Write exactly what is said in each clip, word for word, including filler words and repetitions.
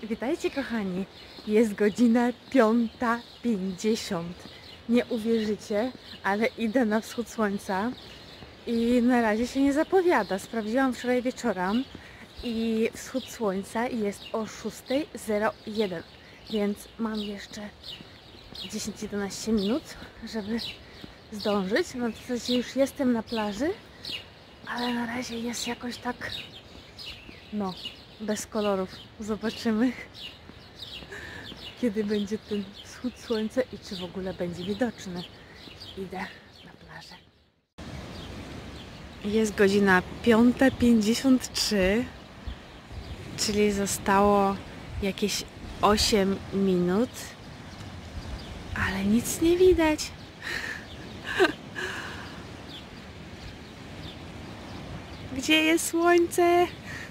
Witajcie kochani, jest godzina piąta pięćdziesiąt. Nie uwierzycie, ale idę na wschód słońca i na razie się nie zapowiada. Sprawdziłam wczoraj wieczorem i wschód słońca jest o szósta zero jeden, więc mam jeszcze dziesięć do jedenastu minut, żeby zdążyć. No w zasadzie już jestem na plaży, ale na razie jest jakoś tak, no, bez kolorów. Zobaczymy, kiedy będzie ten wschód słońca i czy w ogóle będzie widoczny. Idę na plażę. Jest godzina piąta pięćdziesiąt trzy, czyli zostało jakieś osiem minut, ale nic nie widać. Gdzie jest słońce?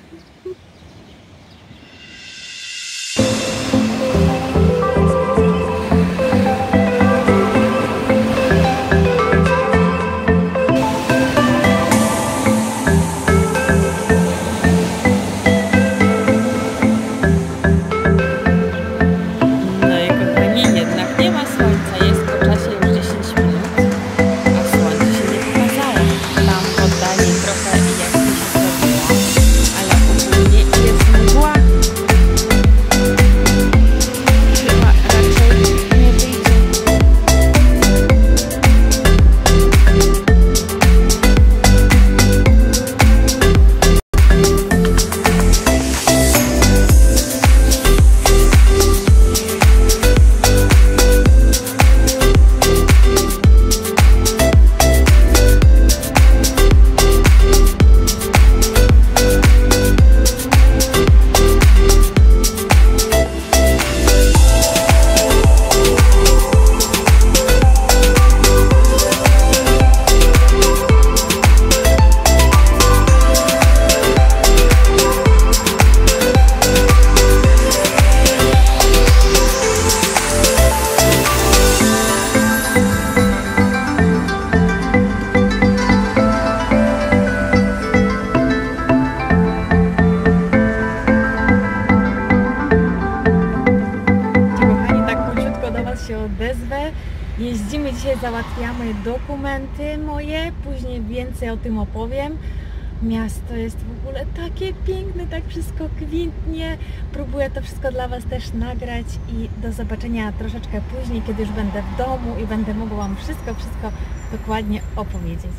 Odezwę. Jeździmy dzisiaj, załatwiamy dokumenty moje, później więcej o tym opowiem. Miasto jest w ogóle takie piękne, tak wszystko kwitnie. Próbuję to wszystko dla Was też nagrać i do zobaczenia troszeczkę później, kiedy już będę w domu i będę mogła Wam wszystko, wszystko dokładnie opowiedzieć.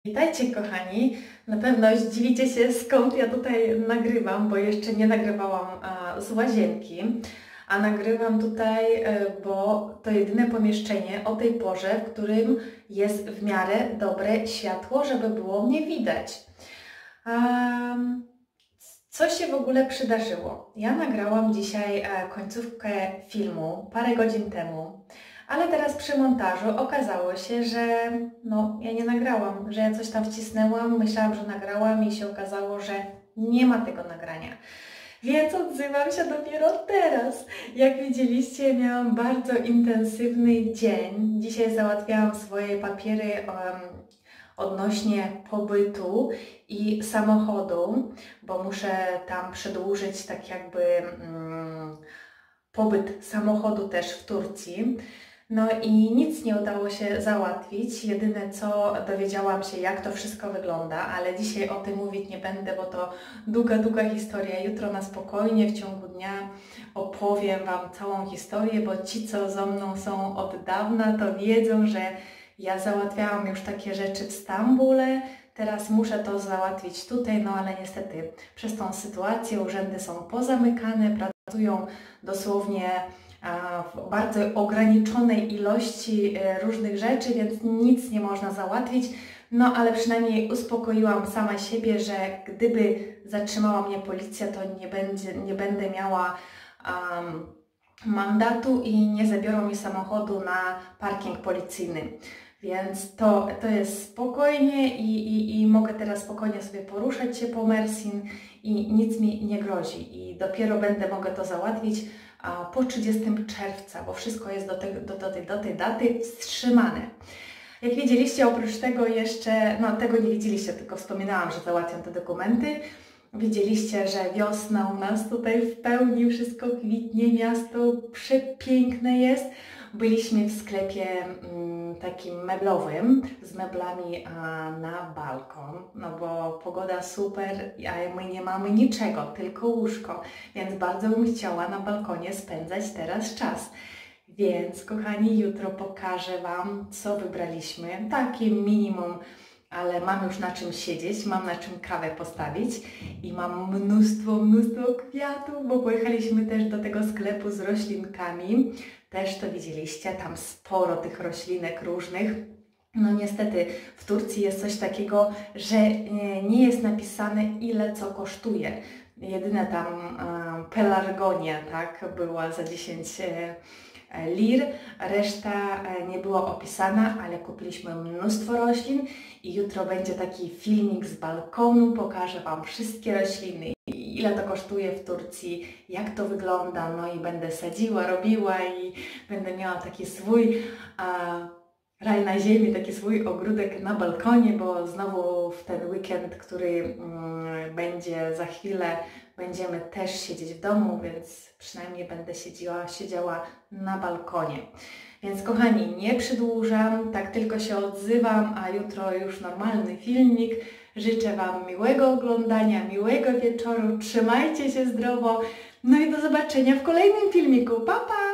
Witajcie kochani, na pewno zdziwicie się, skąd ja tutaj nagrywam, bo jeszcze nie nagrywałam a, z łazienki, a nagrywam tutaj, bo to jedyne pomieszczenie o tej porze, w którym jest w miarę dobre światło, żeby było mnie widać. Um, co się w ogóle przydarzyło? Ja nagrałam dzisiaj końcówkę filmu parę godzin temu. Ale teraz przy montażu okazało się, że no, ja nie nagrałam, że ja coś tam wcisnęłam, myślałam, że nagrałam i się okazało, że nie ma tego nagrania. Więc odzywam się dopiero teraz. Jak widzieliście, miałam bardzo intensywny dzień. Dzisiaj załatwiałam swoje papiery um, odnośnie pobytu i samochodu, bo muszę tam przedłużyć tak jakby um, pobyt samochodu też w Turcji. No i nic nie udało się załatwić. Jedyne co, dowiedziałam się, jak to wszystko wygląda, ale dzisiaj o tym mówić nie będę, bo to długa, długa historia. Jutro na spokojnie w ciągu dnia opowiem Wam całą historię, bo ci, co ze mną są od dawna, to wiedzą, że ja załatwiałam już takie rzeczy w Stambule. Teraz muszę to załatwić tutaj, no ale niestety przez tą sytuację urzędy są pozamykane, pracują dosłownie w bardzo ograniczonej ilości różnych rzeczy, więc nic nie można załatwić. No ale przynajmniej uspokoiłam sama siebie, że gdyby zatrzymała mnie policja, to nie, będzie, nie będę miała um, mandatu i nie zabiorą mi samochodu na parking policyjny. Więc to, to jest spokojnie i, i, i mogę teraz spokojnie sobie poruszać się po Mersin i nic mi nie grozi. I dopiero będę mogę to załatwić a, po trzydziestego czerwca, bo wszystko jest do, te, do, do, tej, do tej daty wstrzymane. Jak widzieliście, oprócz tego jeszcze, no tego nie widzieliście, tylko wspominałam, że załatwiam te dokumenty. Widzieliście, że wiosna u nas tutaj w pełni, wszystko kwitnie, miasto przepiękne jest. Byliśmy w sklepie mm, takim meblowym, z meblami a, na balkon, no bo pogoda super, a my nie mamy niczego, tylko łóżko, więc bardzo bym chciała na balkonie spędzać teraz czas. Więc kochani, jutro pokażę Wam, co wybraliśmy, takie minimum, ale mam już na czym siedzieć, mam na czym kawę postawić i mam mnóstwo, mnóstwo kwiatów, bo pojechaliśmy też do tego sklepu z roślinkami. Też to widzieliście, tam sporo tych roślinek różnych. No niestety w Turcji jest coś takiego, że nie jest napisane, ile co kosztuje. Jedyne tam um, pelargonia, tak, była za dziesięć lir, reszta nie była opisana, ale kupiliśmy mnóstwo roślin i jutro będzie taki filmik z balkonu, pokażę Wam wszystkie rośliny, ile to kosztuje w Turcji, jak to wygląda, no i będę sadziła, robiła i będę miała taki swój a, raj na ziemi, taki swój ogródek na balkonie, bo znowu w ten weekend, który mm, będzie za chwilę, będziemy też siedzieć w domu, więc przynajmniej będę siedziała, siedziała na balkonie. Więc kochani, nie przedłużam, tak tylko się odzywam, a jutro już normalny filmik. Życzę Wam miłego oglądania, miłego wieczoru, trzymajcie się zdrowo, no i do zobaczenia w kolejnym filmiku. Pa, pa!